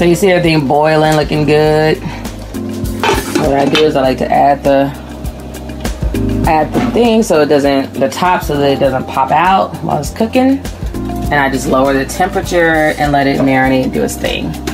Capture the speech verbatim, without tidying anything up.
So you see everything boiling, looking good. What I do is I like to add the add the thing so it doesn't, the top so that it doesn't pop out while it's cooking. And I just lower the temperature and let it marinate and do its thing.